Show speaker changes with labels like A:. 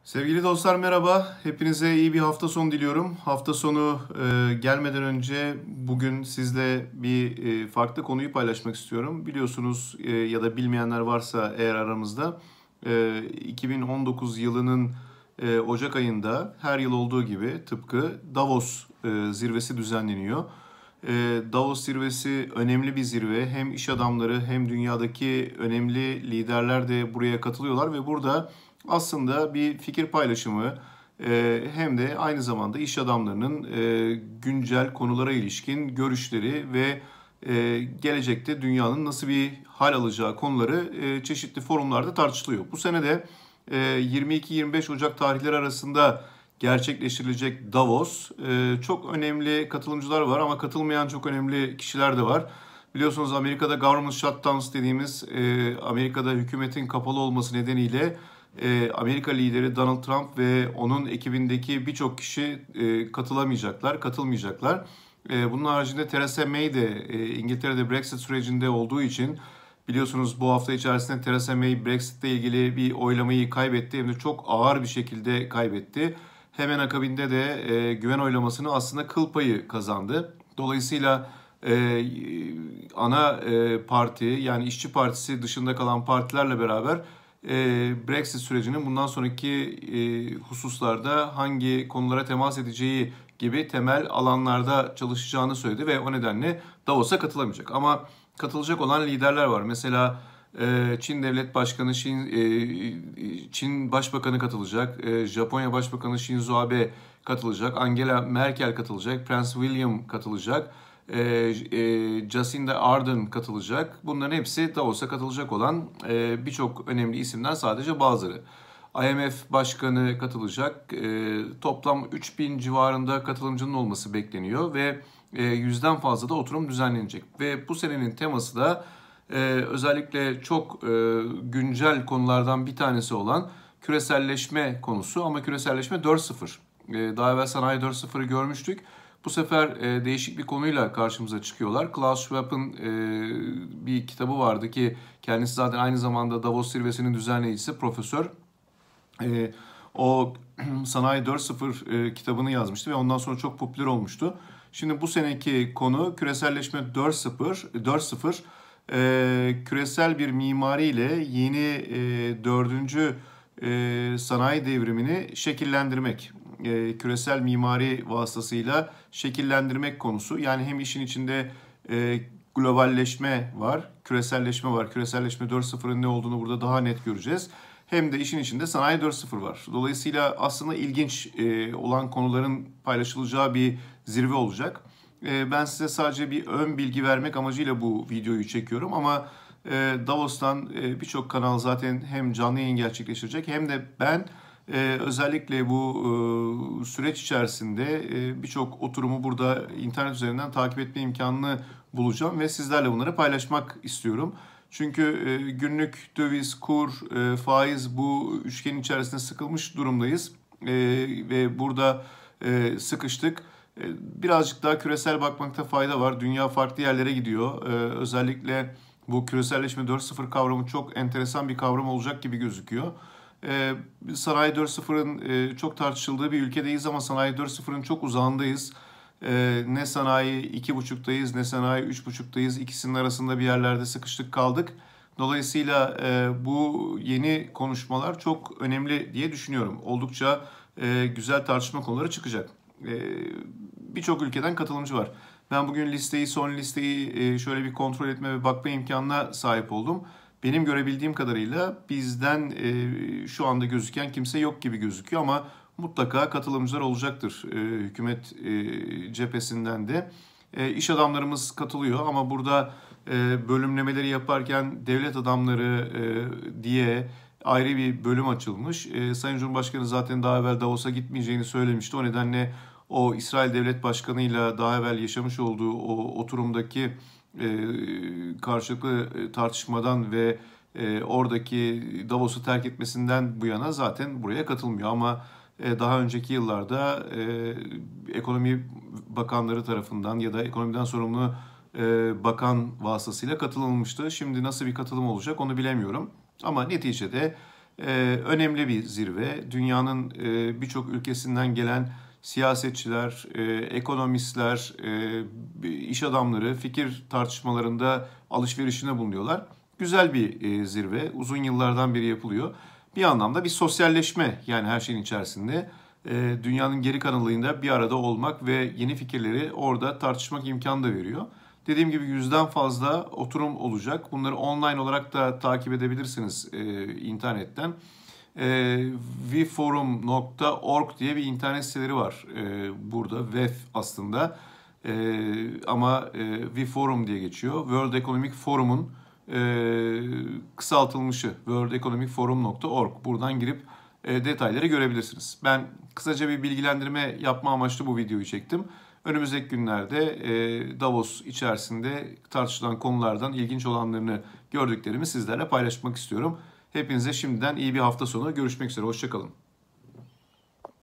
A: Sevgili dostlar merhaba. Hepinize iyi bir hafta sonu diliyorum. Hafta sonu gelmeden önce bugün sizle bir farklı konuyu paylaşmak istiyorum. Biliyorsunuz ya da bilmeyenler varsa eğer aramızda 2019 yılının Ocak ayında her yıl olduğu gibi tıpkı Davos zirvesi düzenleniyor. Davos zirvesi önemli bir zirve. Hem iş adamları hem dünyadaki önemli liderler de buraya katılıyorlar ve burada aslında bir fikir paylaşımı hem de aynı zamanda iş adamlarının güncel konulara ilişkin görüşleri ve gelecekte dünyanın nasıl bir hal alacağı konuları çeşitli forumlarda tartışılıyor. Bu sene de 22-25 Ocak tarihleri arasında gerçekleştirilecek Davos. Çok önemli katılımcılar var ama katılmayan çok önemli kişiler de var. Biliyorsunuz Amerika'da government shutdowns dediğimiz Amerika'da hükümetin kapalı olması nedeniyle Amerika lideri Donald Trump ve onun ekibindeki birçok kişi katılmayacaklar. Bunun haricinde Theresa May de İngiltere'de Brexit sürecinde olduğu için biliyorsunuz bu hafta içerisinde Theresa May Brexit'le ilgili bir oylamayı kaybetti. Hem de çok ağır bir şekilde kaybetti. Hemen akabinde de güven oylamasını aslında kıl payı kazandı. Dolayısıyla ana parti yani İşçi Partisi dışında kalan partilerle beraber Brexit sürecinin bundan sonraki hususlarda hangi konulara temas edeceği gibi temel alanlarda çalışacağını söyledi ve o nedenle Davos'a katılamayacak. Ama katılacak olan liderler var. Mesela Çin Devlet Başkanı, Çin Başbakanı katılacak, Japonya Başbakanı Shinzo Abe katılacak, Angela Merkel katılacak, Prens William katılacak, Jacinda Ardern katılacak. Bunların hepsi Davos'a katılacak olan birçok önemli isimden sadece bazıları. IMF Başkanı katılacak. Toplam 3000 civarında katılımcının olması bekleniyor ve 100'den fazla da oturum düzenlenecek. Ve bu senenin teması da özellikle çok güncel konulardan bir tanesi olan küreselleşme konusu ama küreselleşme 4.0. Daha evvel Sanayi 4.0'ı görmüştük. Bu sefer değişik bir konuyla karşımıza çıkıyorlar. Klaus Schwab'ın bir kitabı vardı ki kendisi zaten aynı zamanda Davos Zirvesi'nin düzenleyicisi, profesör. O Sanayi 4.0 kitabını yazmıştı ve ondan sonra çok popüler olmuştu. Şimdi bu seneki konu küreselleşme 4.0. Küresel bir mimariyle yeni dördüncü sanayi devrimini şekillendirmek. Küresel mimari vasıtasıyla şekillendirmek konusu. Yani hem işin içinde globalleşme var, küreselleşme var. Küreselleşme 4.0'ın ne olduğunu burada daha net göreceğiz. Hem de işin içinde sanayi 4.0 var. Dolayısıyla aslında ilginç olan konuların paylaşılacağı bir zirve olacak. Ben size sadece bir ön bilgi vermek amacıyla bu videoyu çekiyorum ama Davos'tan birçok kanal zaten hem canlı yayın gerçekleştirecek hem de ben özellikle bu süreç içerisinde birçok oturumu burada internet üzerinden takip etme imkanını bulacağım ve sizlerle bunları paylaşmak istiyorum. Çünkü günlük döviz, kur, faiz bu üçgenin içerisinde sıkılmış durumdayız ve burada sıkıştık. Birazcık daha küresel bakmakta fayda var. Dünya farklı yerlere gidiyor. Özellikle bu küreselleşme 4.0 kavramı çok enteresan bir kavram olacak gibi gözüküyor. Sanayi 4.0'ın çok tartışıldığı bir ülkedeyiz ama Sanayi 4.0'ın çok uzağındayız. Ne sanayi 2.5'tayız ne sanayi 3.5'tayız. İkisinin arasında bir yerlerde sıkıştık kaldık. Dolayısıyla bu yeni konuşmalar çok önemli diye düşünüyorum. Oldukça güzel tartışma konuları çıkacak. Birçok ülkeden katılımcı var. Ben bugün son listeyi şöyle bir kontrol etme ve bakma imkanına sahip oldum. Benim görebildiğim kadarıyla bizden şu anda gözüken kimse yok gibi gözüküyor ama mutlaka katılımcılar olacaktır hükümet cephesinden de. İş adamlarımız katılıyor ama burada bölümlemeleri yaparken devlet adamları diye ayrı bir bölüm açılmış. Sayın Cumhurbaşkanı zaten daha evvel Davos'a gitmeyeceğini söylemişti. O nedenle o İsrail Devlet Başkanı'yla daha evvel yaşamış olduğu o oturumdaki karşılıklı tartışmadan ve oradaki Davos'u terk etmesinden bu yana zaten buraya katılmıyor. Ama daha önceki yıllarda ekonomi bakanları tarafından ya da ekonomiden sorumlu bakan vasıtasıyla katılınmıştı. Şimdi nasıl bir katılım olacak onu bilemiyorum. Ama neticede Önemli bir zirve. Dünyanın birçok ülkesinden gelen siyasetçiler, ekonomistler, iş adamları fikir tartışmalarında alışverişine bulunuyorlar. Güzel bir zirve. Uzun yıllardan beri yapılıyor. Bir anlamda bir sosyalleşme yani her şeyin içerisinde. Dünyanın geri kalanıyla bir arada olmak ve yeni fikirleri orada tartışmak imkanı da veriyor. Dediğim gibi 100'den fazla oturum olacak. Bunları online olarak da takip edebilirsiniz internetten. vforum.org diye bir internet siteleri var burada. Web aslında ama vforum diye geçiyor. World Economic Forum'un kısaltılmışı worldeconomicforum.org. Buradan girip detayları görebilirsiniz. Ben kısaca bir bilgilendirme yapma amaçlı bu videoyu çektim. Önümüzdeki günlerde Davos içerisinde tartışılan konulardan ilginç olanlarını gördüklerimi sizlerle paylaşmak istiyorum. Hepinize şimdiden iyi bir hafta sonu. Görüşmek üzere. Hoşça kalın.